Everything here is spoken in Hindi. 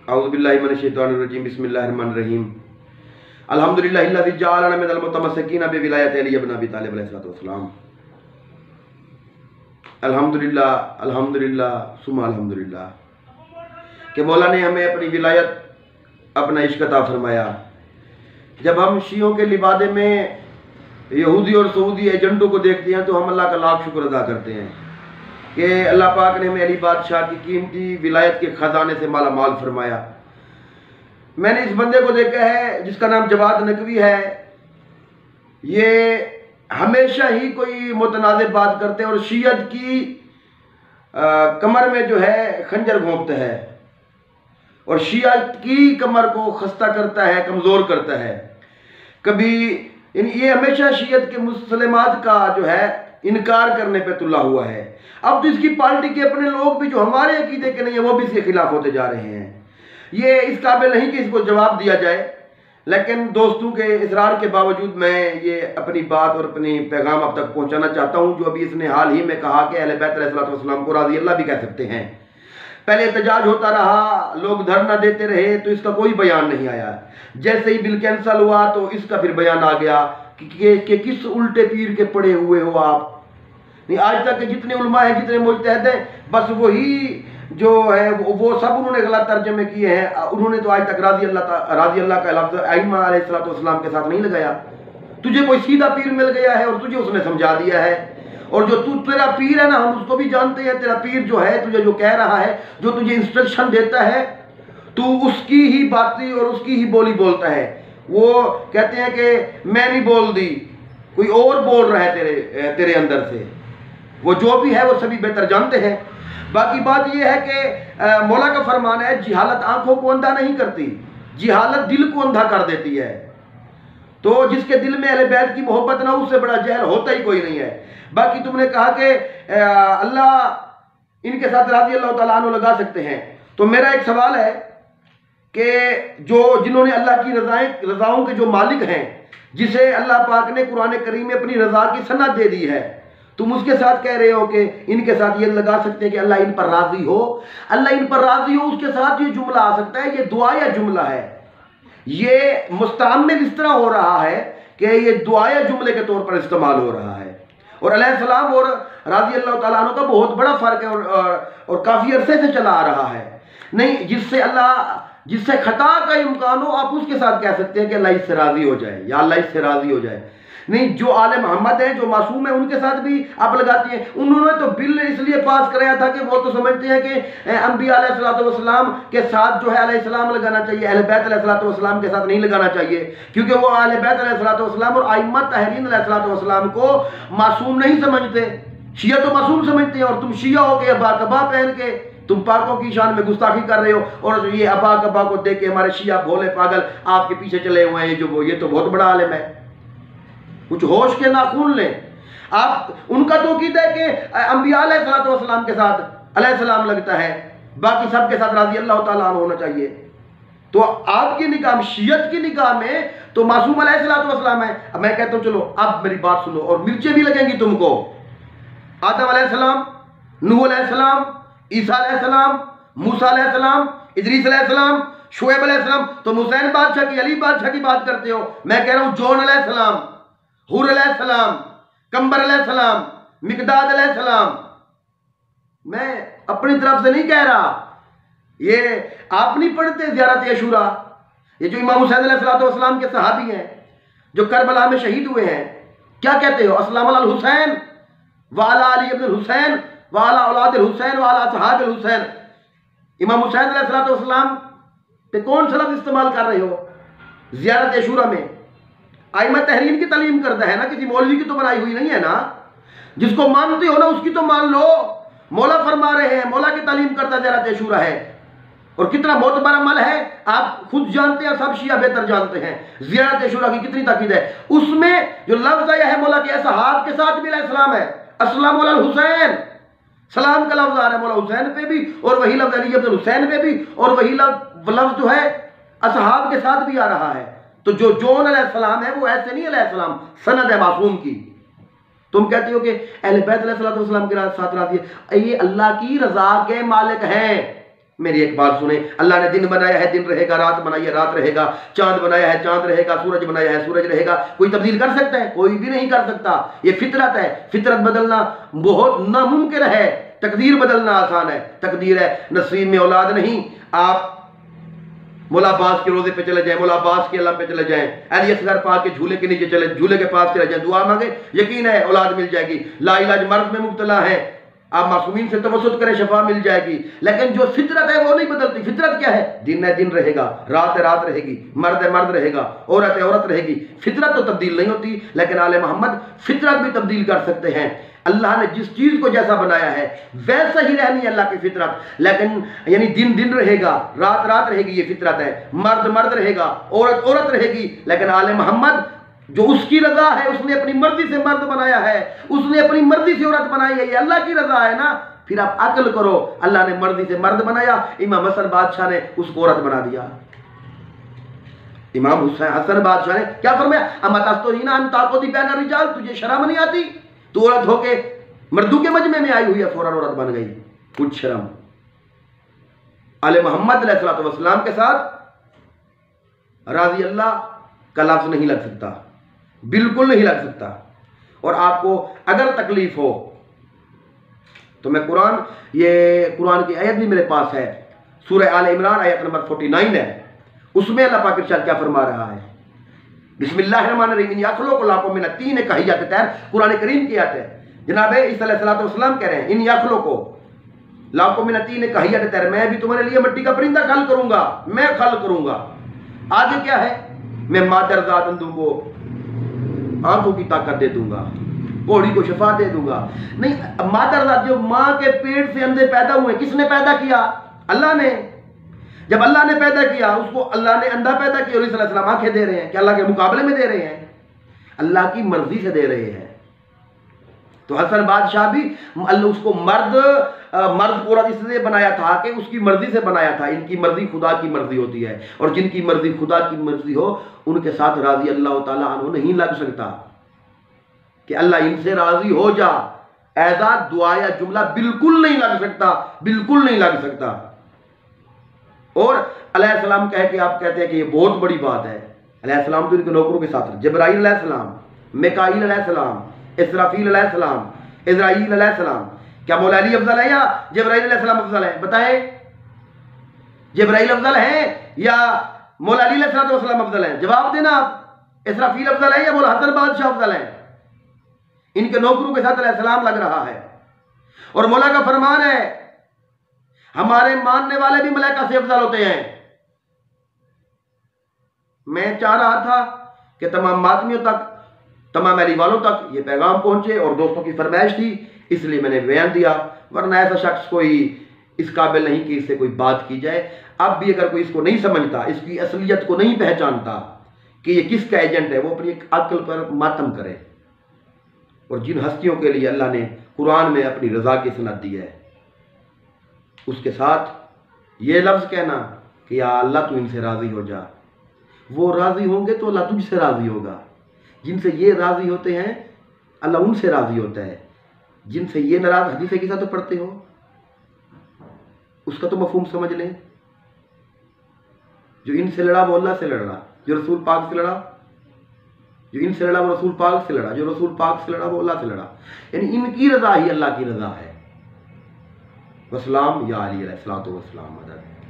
औज़ु बिल्लाहि मिनश शैतानिर रजीम बिस्मिल्लाहिर रहमानिर रहीम अल्हम्दुलिल्लाहिल्लज़ी जअलना मिनल मुतमस्सिकीना बिविलायति अली इब्न अबी तालिब अलैहिस्सलातु वस्सलाम। अल्हम्दुलिल्लाह अल्हम्दुलिल्लाह सुम्मा अल्हम्दुलिल्लाह कि मौला ने हमें अपनी विलायत, अपना इश्क अता फरमाया। जब हम शियों के लिबादे में यहूदी और सऊदी एजेंडों को देखते हैं तो हम अल्लाह का लाख शुक्र अदा करते हैं कि अल्लाह पाक ने हमें अली बादशाह की कीमती विलायत के ख़जाने से माला माल फरमाया। मैंने इस बंदे को देखा है जिसका नाम जवाद नकवी है। ये हमेशा ही कोई मुतनाज़िब बात करते हैं और शियत की कमर में जो है खंजर घोंपता है और शियत की कमर को खस्ता करता है, कमज़ोर करता है। कभी ये हमेशा शियत के मुसलमात का जो है इनकार करने पे तुला हुआ है। अब तो इसकी पार्टी के अपने लोग भी जो हमारे अकीदे के नहीं है वो भी इसके खिलाफ होते जा रहे हैं। ये इस काबिल नहीं कि इसको जवाब दिया जाए, लेकिन दोस्तों के इसरार के बावजूद मैं ये अपनी बात और अपनी पैगाम अब तक पहुंचाना चाहता हूं। जो अभी इसने हाल ही में कहा कि अहले बैत अलैहिस्सलातु वस्सलाम को राज़ी अल्लाह भी कह सकते हैं। पहले एहतजाज होता रहा, लोग धरना देते रहे तो इसका कोई बयान नहीं आया। जैसे ही बिल कैंसिल हुआ तो इसका फिर बयान आ गया कि किस उल्टे पीर के पड़े हुए हो आप। नहीं, आज तक के जितने उलमा हैं, जितने मुजतहिद हैं, बस वही जो है वो सब उन्होंने गलत तर्जमे किए हैं। उन्होंने तो आज तक राज़ी अल्लाह का लफ्ज़ आइम्मा अलैहिस्सलातु वस्सलाम के साथ नहीं लगाया। तुझे कोई सीधा पीर मिल गया है और तुझे उसने समझा दिया है। और जो तेरा पीर है ना, हम उसको भी जानते हैं। तेरा पीर जो है तुझे जो कह रहा है, जो तुझे इंस्ट्रक्शन देता है, तू उसकी ही बातें और उसकी ही बोली बोलता है। वो कहते हैं कि मैं नहीं बोल दी, कोई और बोल रहा है तेरे अंदर से। वो जो भी है वो सभी बेहतर जानते हैं। बाकी बात यह है कि मौला का फरमान है, जिहालत आंखों को अंधा नहीं करती, जिहालत दिल को अंधा कर देती है। तो जिसके दिल में अहले बैत की मोहब्बत ना, उससे बड़ा जहल होता ही कोई नहीं है। बाकी तुमने कहा कि अल्लाह इनके साथ राज़ी अल्लाह तआला अन्हु लगा सकते हैं। तो मेरा एक सवाल है कि जिन्होंने अल्लाह की रज़ाओं के जो मालिक हैं, जिसे अल्लाह पाक ने कुरान करीम में अपनी रज़ा की सनद दे दी है, तुम उसके साथ कह रहे हो कि इनके साथ ये लगा सकते हैं कि अल्लाह इन पर राज़ी हो। अल्लाह इन पर राज़ी हो, उसके साथ ये जुमला आ सकता है। ये दुआया जुमला है, ये मुस्तअम्मिल इस तरह हो रहा है कि ये दुआया जुमले के तौर पर इस्तेमाल हो रहा है। और अलैहिस्सलाम और राज़ी अल्लाह तआला अन्हु का बहुत बड़ा फ़र्क है और काफ़ी अरसे से चला आ रहा है। नहीं, जिससे खता का इम्कान हो, आप उसके साथ कह सकते हैं कि अल्लाह इससे राज़ी हो जाए या अल्लाह इससे राज़ी हो जाए। नहीं, जो आले मोहम्मद हैं, जो मासूम है, उनके साथ भी आप लगाती हैं। उन्होंने तो बिल इसलिए पास कराया था कि वो तो समझते हैं कि अंबिया अलैहिस्सलातु वस्सलाम के साथ जो है अलैहिस्सलाम लगाना चाहिए, अहले बैत अलैहिस्सलातु वस्सलाम के साथ नहीं लगाना चाहिए, क्योंकि वो अहले बैत अलैहिस्सलातु वस्सलाम और आइम्मा ताहरीन अलैहिस्सलातु वस्सलाम को मासूम नहीं समझते। शिया तो मासूम समझते हैं और तुम शिया हो के अबा कबा पहन के तुम पाकों की शान में गुस्ताखी कर रहे हो। और ये अबा कबा को देख के हमारे शिया भोले पागल आपके पीछे चले हुए हैं। ये तो बहुत बड़ा आलिम है, कुछ होश के नाखून लें आप। उनका तो कीदा है कि अंबिया अलैहिस्सलातु वस्सलाम के साथ अलैहिस्सलाम लगता है, बाकी सब के साथ राज़ी अल्लाह तआला अन्हु होना चाहिए। तो आपकी निगाह में, शियत की निगाह में तो मासूम अलैहिस्सलातु वस्सलाम है। अब मैं कहता हूँ चलो अब मेरी बात सुनो और मिर्चें भी लगेंगी तुमको। आदम अलैहिस्सलाम, नूह अलैहिस्सलाम, ईसा अलैहिस्सलाम, मूसा अलैहिस्सलाम, इदरीस अलैहिस्सलाम, शुएब अलैहिस्सलाम। तुम हुसैन बादशाह की, अली बादशाह की बात करते हो। मैं कह रहा हूँ जॉन अलैहिस्सलाम, हुर अलैहिस्सलाम, कंबर अलैहिस्सलाम, मिकदाद अलैहिस्सलाम। मैं अपनी तरफ से नहीं कह रहा, ये आप नहीं पढ़ते ज़ियारत अशूरा, ये जो इमाम हुसैन अलैहिस्सलातु वस्सलाम के सहाबी हैं जो करबला में शहीद हुए हैं, क्या कहते हो? अस्सलाम अल हुसैन व अला अली इब्न हुसैन व अला औलाद हुसैन व अला असहाब हुसैन। इमाम हुसैन अलैहिस्सलातु वस्सलाम पे कौन सा लफ्ज़ इस्तेमाल कर रहे हो ज़ियारत अशूरा में? आइम्मा तहरीन की तालीम करता है ना, किसी मौलवी की तो बनाई हुई नहीं है ना। जिसको मानते हो ना उसकी तो मान लो। मौला फरमा रहे हैं, मौला की तालीम करता ज़ियारत अशूरा है। और कितना मोतबर अमल है आप खुद जानते हैं, सब शिया बेहतर जानते हैं ज़ियारत अशूरा की कितनी ताकीद है। उसमें जो लफ्ज़ आया है मौला के असहाब के साथ भी अलैहिस्सलाम है। अस्सलामु अला हुसैन, सलाम का लफ्ज़ आ रहा है मौला हुसैन पे भी, और वही लफ्ज़ अली इब्न हुसैन पे भी, और वही लफ्ज़ जो है असहाब के साथ भी आ रहा है। तो जो जॉन अलैहिस्सलाम है वो ऐसे नहीं अलैहिस्सलाम, सनद है मासूम की। तुम कहते हो कि अहले बैत अलैहिस्सलातु वस्सलाम के साथ राज़ी है। ये अल्लाह की रज़ा के मालिक हैं। मेरी एक बात सुने, अल्लाह ने दिन बनाया है दिन रहेगा, रात बनाई है रात रहेगा, चांद बनाया है चांद रहेगा, सूरज बनाया है सूरज रहेगा। कोई तब्दील कर सकता है? कोई भी नहीं कर सकता। ये फितरत है, फितरत बदलना बहुत नामुमकिन है, तकदीर बदलना आसान है। तकदीर है नसीब में औलाद नहीं, आप मौला अब्बास के रोजे पे चले जाएं, मौला अब्बास के अल्लाह पे चले जाएं, अली असगर पाक के झूले के नीचे चले, झूले के पास चले जाएं, दुआ मांगे, यकीन है औलाद मिल जाएगी। लाइलाज मर्द में मुब्तला है, आप मासूमीन से तवस्सुत करें, शफा मिल जाएगी। लेकिन जो फितरत है वो नहीं बदलती। फितरत क्या है? दिन है दिन रहेगा, रात है रात रहेगी, मर्द है मर्द रहेगा, औरत है औरत रहेगी। फितरत तो तब्दील नहीं होती, लेकिन आले मोहम्मद फितरत भी तब्दील कर सकते हैं। अल्लाह ने जिस चीज को जैसा बनाया है वैसा ही रहनी है अल्लाह की फितरत। लेकिन यानी दिन दिन रहेगा, रात रात रहेगी, ये फितरत है। मर्द मर्द रहेगा, औरत औरत रहेगी। लेकिन आले मोहम्मद जो उसकी रजा है, उसने अपनी मर्जी से मर्द बनाया है, उसने अपनी मर्जी से औरत बनाई है, ये अल्लाह की रजा है ना। फिर आप अक्ल करो, अल्लाह ने मर्जी से मर्द बनाया, इमाम हसन बादशाह ने उसको औरत बना दिया। इमाम हसन बादशाह ने क्या फरमाया? अमा तस्तहीना अन ताक़ुदी बैन रिजाल, तुझे शर्म नहीं आती? तू औरत होके मर्दों के मजमे में आई हुई है, फौरन औरत बन गई, कुछ शर्म। आले मोहम्मद अलैहिस्सलातु वस्सलाम के साथ राजी अल्लाह का लफ्ज नहीं लग सकता, बिल्कुल नहीं लग सकता। और आपको अगर तकलीफ हो तो मैं कुरान की आयत भी मेरे पास है, सूरह आल इमरान आयत नंबर 49 है, उसमें अल्लाह पाक इरशाद क्या फरमा रहा है? बिस्मिल्लाहिर्रहमानिर्रहीम याखलुकु लकुम मिन तीन कहियत तैर, कुरान करीम की आयत है। जनाब ईसा अलैहिस्सलातु वस्सलाम कह रहे हैं इन याखलुकु लकुम मिन तीन कहियत तैर, मैं भी तुम्हारे लिए मिट्टी का परिंदा खल करूंगा, मैं खल करूंगा। आगे क्या है? मैं मादर ज़ात दूंगो, आंखों की ताकत दे दूंगा, घोड़ी को शफा दे दूंगा। नहीं, मादर ज़ात जो मां के पेट से अंधे पैदा हुए, किसने पैदा किया? अल्लाह ने। जब अल्लाह ने पैदा किया, उसको अल्लाह ने अंधा पैदा किया, और ईसा अलैहिस्सलाम आंखें दे रहे हैं, क्या अल्लाह के मुकाबले में दे रहे हैं? अल्लाह की मर्जी से दे रहे हैं। तो हसन बादशाह भी अल्लाह उसको मर्द औरत इसलिए बनाया था कि उसकी मर्जी से बनाया था। इनकी मर्जी खुदा की मर्जी होती है, और जिनकी मर्जी खुदा की मर्जी हो उनके साथ राजी अल्लाह ताला अन्हु नहीं लग सकता कि अल्लाह इनसे राजी हो जा, ऐसा दुआ या जुमला बिल्कुल नहीं लग सकता, बिल्कुल नहीं लग सकता। और अलैहिस्सलाम कह के आप कहते हैं कि ये बहुत बड़ी बात है। अलैहिस्सलाम तो इनके नौकरों के साथ, जिब्राइल अलैहिस्सलाम, मिकाईल अलैहिस्सलाम, इसराफील अलैहिस्सलाम, इज़राइल अलैहिस्सलाम। क्या मौला अली अफजल है या जिब्राइल अलैहिस्सलाम अफजल है? बताएं, जिब्राइल अफजल है या मौला अली अलैहिस्सलाम अफजल है? जवाब देना आप। इसराफील अफजल है या मौला हसन बादशाह अफजल है? इनके नौकरों के साथ अलैहिस्सलाम लग रहा है। और मौला का फरमान है हमारे मानने वाले भी मलाइका से अफजल होते हैं। मैं चाह रहा था कि तमाम मातमियों तक, तमाम अहली वालों तक ये पैगाम पहुंचे, और दोस्तों की फरमाइश थी इसलिए मैंने बयान दिया, वरना ऐसा शख्स कोई इस काबिल नहीं कि इससे कोई बात की जाए। अब भी अगर कोई इसको नहीं समझता, इसकी असलियत को नहीं पहचानता कि ये किसका एजेंट है, वो अपनी एक अक्ल पर मातम करे। और जिन हस्तियों के लिए अल्लाह ने कुरान में अपनी रजा की सनत दी है, उसके साथ ये लफ्ज़ कहना कि या अल्लाह तू इनसे राज़ी हो जा, वो राज़ी होंगे तो अल्लाह तुझसे राज़ी होगा। जिनसे ये राज़ी होते हैं अल्लाह उनसे राज़ी होता है, जिनसे ये नाराज़, हदीस के साथ तो पढ़ते हो, उसका तो मफहूम समझ लें। जो इनसे लड़ा वो अल्लाह से लड़ा, जो रसूल पाक से लड़ा, जो इनसे लड़ा वो रसूल पाक से लड़ा, जो रसूल पाक से लड़ा वो अल्लाह से लड़ा। यानी इनकी रज़ा ही अल्लाह की रज़ा है। वस्सलाम या अली अलैहिस्सलातु वस्सलाम मदद।